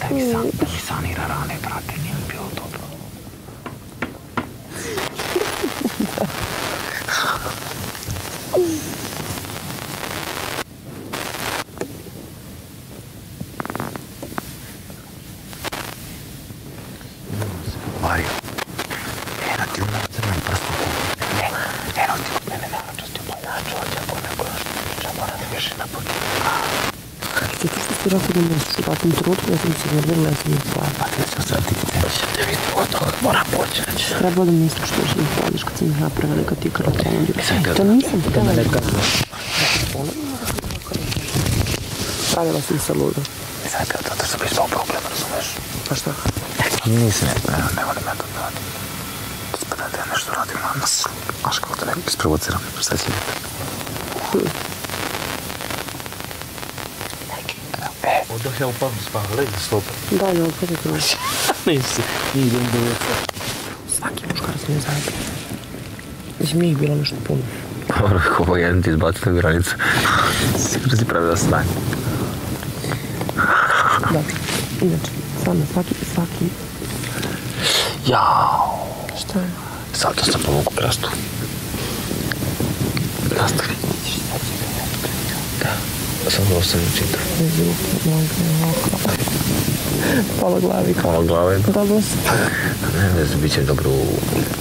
mi sanira rane, brate, nije mi bilo dobro. Mario, eno ti una crven prstu. Eno ti kod mene narančasti obaljač, ovdje ako neko još priča, mora da više napolje. Zato što ste rekao da misliš u takvom trenutku, ja sam se nervirala, ja sam ih stvarno. Pa ti sam sad ti te vidi od toga, mora početi. Trebalo da misliš što još ih voliš kad sam ih napravila, kad ti kada ponudio. To nisam htjela da kažem. Pravila sam se ludo. Nisam htjela zato što bi ispao problem, razumeš? Pa šta? Nisam ne volim ja to da radim. Ispada da ja nešto radim na nas. Znaš kako da nekog isprovociram, šta će biti? Oddah ja upam spava, lezi slopa. Da, ne, opet je kroz. Nisi, nije idem do veca. Svaki muškarac mi je zajedno. Mislim, nije ih bilo nešto puno. Dobro, ovo jedan ti izbaci na granicu. Sigurno si pravila stanje. Dobro, inače, stvarno, svaki... Jao. Šta je? Zato sam povuku krastu. Nastavi. Da, sam ovo sam učitao. Pola glavi. Pola glave. Dobro se. Ne vezi, bit će dobro u...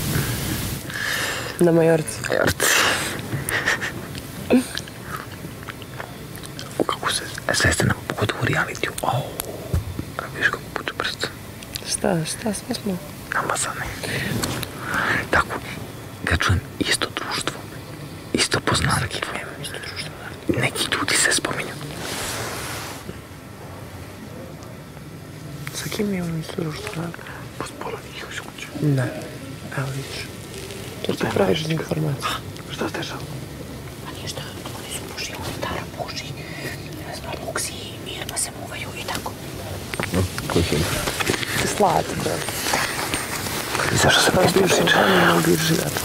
Na Majorci. Majorci. Kako se... Sve ste nam pogodu u realitiju. Viš kako puče prst. Šta sve smo? Namazane. Tako, ga čujem isto društvo. Isto poznanstvo. Neki ljudi se spominju. Sa kim imamo isto društvo? Pa sporo njih još kuće. Ne. Evo vidiš. To ti praviš za informaciju. Šta ste žal? Pa ništa, oni su pušili, Tara puši, ne znam, Luksi i Mirna se muvaju i tako. Koji film? Slatko. I zašto se isto priča? Ne mogu živjeti.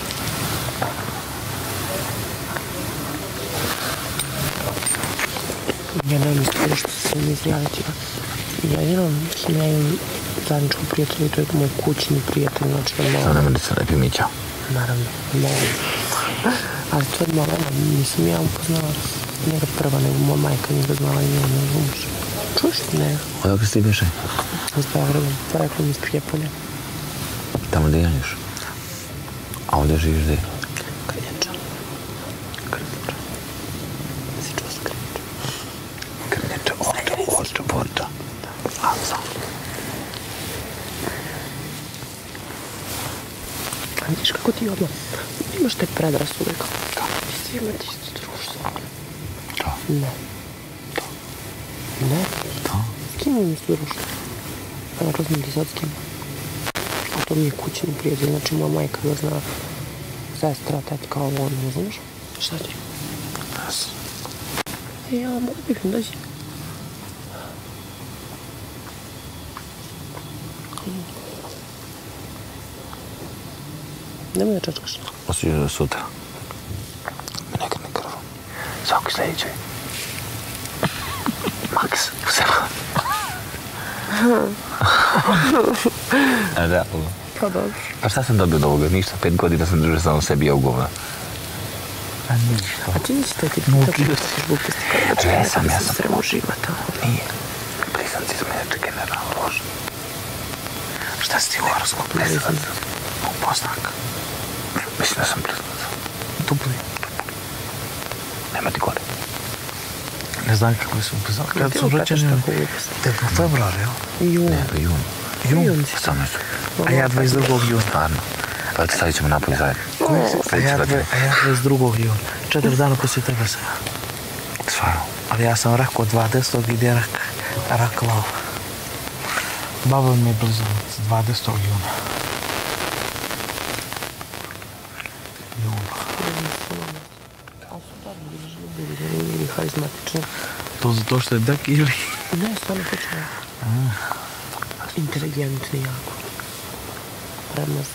Ja nemam iskreno što se mi izjaviti. Jedino ja imam zajedničku prijatelju i to je moj kućni prijatelj, znači da mogu... Sada nema da se lepi Mića. Naravno, mogu. Ali to je malo, nisam ja upoznala njega prva, nego moja majka njega znala i njega ne razumiješ. Čuješ ti ne? Odakle si ti beše? Iz Beograda, porekla mi iz Prijepolja. Tamo gdje janješ? A ovdje živiš gdje? Krnjača. Krnjača. Si čuo sa Krnjača? Krnjača, Borča. A, znam. A vidiš kako ti odmah imaš te predrasude kako ti svi imati isto društvo. Da. Ne. Da. Ne? Da. S kim imam isto društvo? Pa ne razumijem ti sad s kim. A to mi je kućni prijatelj, znači moja majka ga zna, sestra, tetka, ovo, ne znaš? Šta ti? Yes. Ja mogu bih mi dođi. Nemoj da čačkaš. Osjećaš sutra. Ne krni krvu. Svaki sljedeći. Max, uzema. Realno. Pa dobro. Pa šta sam dobio od ovoga? Ništa, 5 godina sam držao samo sebi ja u govna. A ništa. A ti nisi tako ti gluposti kada Ja sam sremo života. Nije. Blizanci su mene generalno loži. Šta si ti u horoskop blizanac? U Bosnaka. Mislim da sam blizanac. Dupli. Nema ti gore. Ne znam kako su upoznali. Kad su rođeni? Tek u februar, jel? Jun. Ne, to je jun. Jun. 18. A ja 22. juna. Stvarno. Ali ti stavit ćemo napoj zajedno. A ja 22. juna. 4 dana poslije tebe sam. Stvarno. Ali ja sam rekao 20. ide rekla. Baba mi je blizanac 20. juna. Ili harizmatični. To zato što je dek ili? Ne, stvarno počne. Inteligentni jako. Premazan.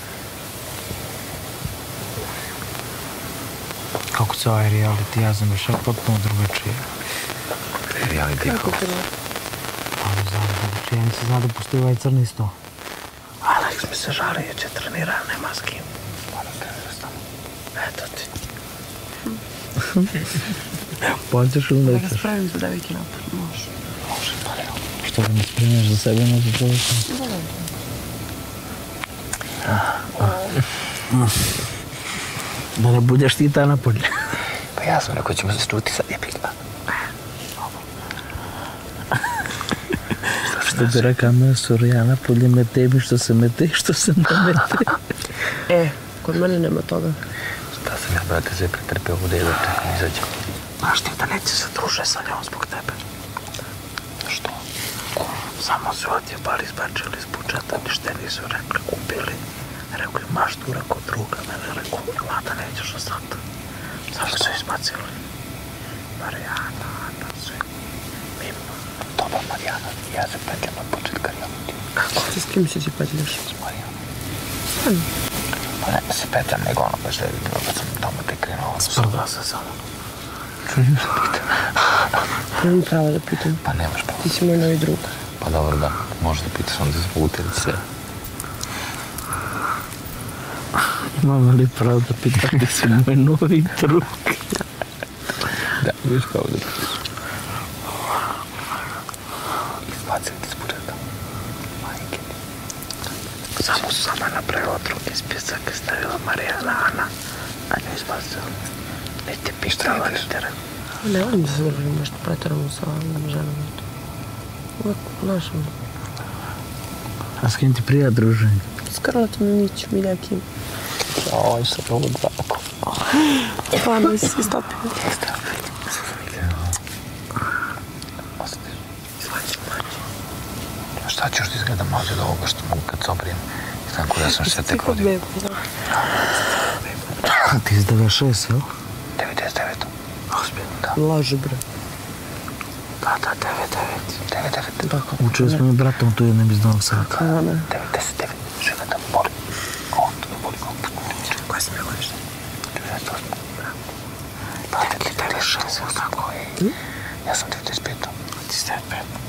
Kako se ovaj reality, ja znam još potpuno drugačije. Reality Kako house. te ne? Ali Znači, ja nisam znao da postoji ovaj crni sto. Alex mi se žali jer će trenira, nema s kim. Moram krenuti stano. Eto ti. Počeš li Da nećeš? ga spravim za 9 napad, može. Može, pa ne. Što ga ne spremeš za sebe, ne za čovjeka? Da ne budeš ti ta napolje. Pa ja sam rekao, ćemo se čuti sad je pitla. Što bi rekao Mesur, ja napolje me tebi što se mete, što se ne mete. Kod mene nema toga. Šta sam ja, brate, sve pretrpio ovu dedu, čekam izađem. Znaš ti da neće se druže sa njom zbog tebe? Što? Samo su odjebali, izbačili iz budžeta, ništa nisu rekli, kupili. Rekli, maš tu, rekao druga, mene rekao, mada nećeš o sad. Zašto su izbacili? Marijana, Ana, sve. Mima, dobar Marijana, ja se petljam od početka reality. Kako? Ti s kim si ti petljaš? S Marijanom. Pa ne se petljam, nego ono baš da vidim, kad sam tamo te krenuo. Sprda se samo. Nemam pravo da pitam. Pa nemaš pravo. Ti si moj novi drug. Pa dobro da, možeš da pitaš onda zbog utjerice sve. Imam li pravo da pitam da si moj novi drug? Da, imaš pravo da pitaš. Izbacili ti iz budžeta. Majke. Samo su sama napravila drugi spisak i stavila Marijana, Ana, a nju izbacila. Niti pitala, niti rekla. Ne volim da se družim nešto pretjerano sa ženom. Uvijek, znaš, A s kim ti prija druženje? s Karlatom Miću, Miljakim. Oj, sad ovo dvako. Stvarno si stopio. Jeste, osjetiš. Izvaći mlađe. Šta ćeš ti izgleda mlađe od ovoga što mogu kad se obrijem? Izgledam kod da sam se tek rodio. Ti iz 96, jel? 99. Ozbiljno, da. Laže, bre. Da, 99. 99. Učili smo mi bratom tu jednom iz Novog Sada. Kako ne? 99. Žena da boli. On to ne boli. Koja si mi godište? 98. Pa, 96, tako je. Ja sam 95. Ti si 95.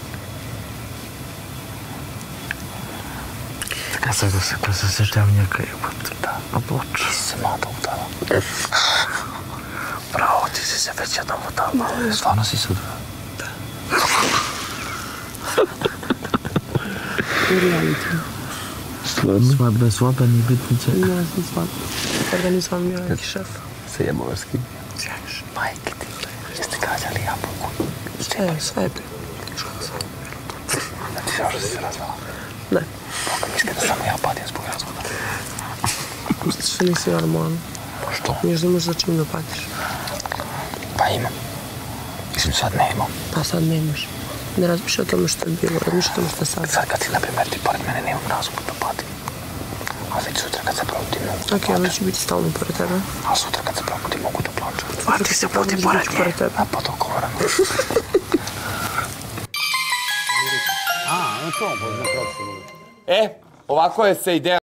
Kad se sjećam njega jebate. Da. Na ploču. Ti si se mlada udala. Bravo, ti si se već jednom udala. Stvarno si se udala. U reality. Stvarno? Svadbe, svadani, bitnice. Ja sam svadba. Organizovan bio neki šef. Se jebala s kim? Sjaješ. Majke ti. Jeste gađali jabuku? Sve je bilo. Da ti se još da si se razvala? Ne. Boga misli da samo ja patim zbog razvoda. Što nisi normalno. Pa što? Niješ da možeš za čim da patiš. Pa imam. Mislim, sad ne imam. Pa sad nemaš. Ne razmišljaj o tome što je bilo, razmišljaj o tome što je sad. Sad kad ti, na primjer, ti pored mene nemam razlog da patim. A već sutra kad se probudim mogu da Ok, plačem. ona će biti stalno pored tebe. A sutra kad se probudim mogu da plačem. A ti se probudi pored tebe. A pa to kovaram. E, ovako je se ideja